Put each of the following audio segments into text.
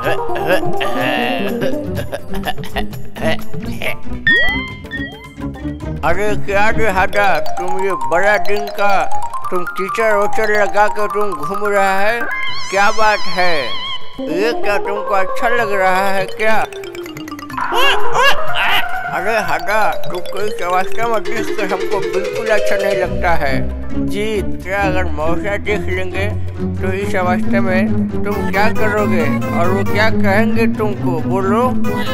अरे क्या रे हादा, तुम ये बड़ा दिन का तुम टीचर वोचर लगा के तुम घूम रहा है, क्या बात है? ये क्या तुमको अच्छा लग रहा है क्या? अरे हादा, तुमको इस अवस्था में देख कर हमको बिल्कुल अच्छा नहीं लगता है जी। क्या अगर मौसा देख लेंगे तो इस अवस्था में तुम क्या करोगे और वो क्या कहेंगे तुमको, बोलो?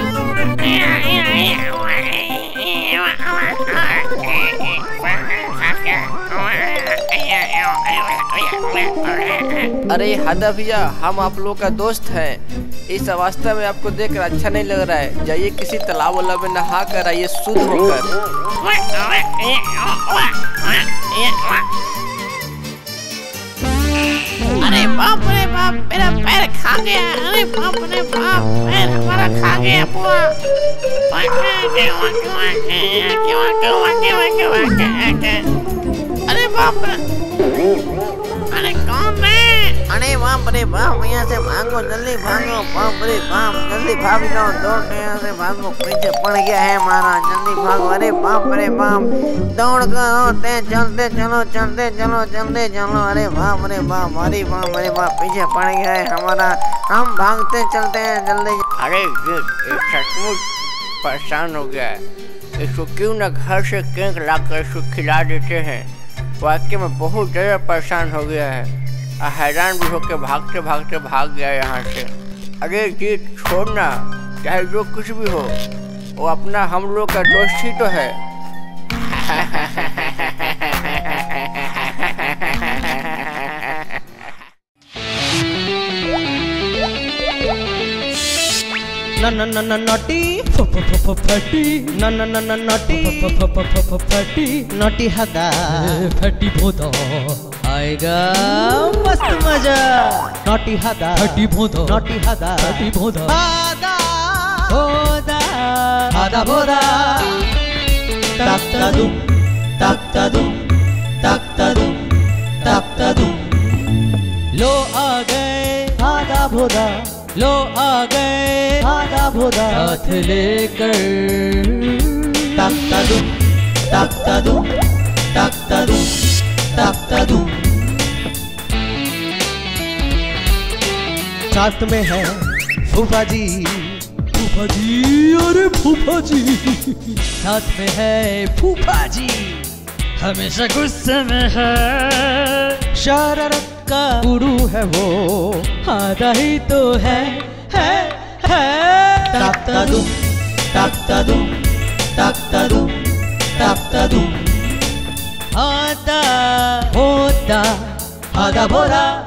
अरे हादा भैया, हम आप लोग का दोस्त हैं। इस अवस्था में आपको देखकर अच्छा नहीं लग रहा है, जाइए किसी तालाब वाला में नहा कर आइए शुद्ध होकर। अरे बाप रे बाप, मेरा पैर खा गया। अरे बाप रे बाप, पैर हमारा खा गया पूरा। अरे बाप रे, अरे कौन है? अरे बाप रे बाप, यहाँ से भागो, जल्दी भागो। बाप रे बाप, जल्दी भाग जाओ, दौड़ के यहाँ से भागो, पीछे पड़ गया है हमारा, जल्दी भागो। अरे बाप रे बाप, दौड़ कर होते चलते चलो, चलते चलो, चलते चलो। अरे बाप रे बाप, अरे बाप रे बाप, पीछे पड़ गया है हमारा, हम भागते चलते हैं जल्दी। अरे ये सचमुच परेशान हो गया है, इसको क्यों ना घर से केक लाकर इसको खिला देते हैं। वाकई में बहुत ज़्यादा परेशान हो गया है, हैरान भी होकर भागते भागते भाग गया यहाँ से। अरे जी छोड़ना, चाहे जो कुछ भी हो, वो अपना हम लोग का दोस्त ही तो है। ना ना ना ना नोटी फटी, ना ना ना ना नोटी फटी, नोटी हदा फटी भोदा, आएगा मस्त मजा। नोटी हदा फटी भोदा, नोटी हदा फटी भोदा, हदा भोदा, हदा भोदा। तक तदुम, तक तदुम, तक तदुम, तक तदुम। लो आ गए हदा भोदा, लो आ गए हदा भोदा, साथ लेकर। तक तदुम, तक तदुम, तक तदुम, तक तदुम। साथ में है फूफा जी, फूफा जी, अरे फूफा जी। साथ में है फूफा जी, हमेशा गुस्से में है, शरारत का गुरु है वो, आधा ही तो है। तक तदुम, तक तदुम, तक तदुम, तक तदुम। आधा होता, आधा भोला।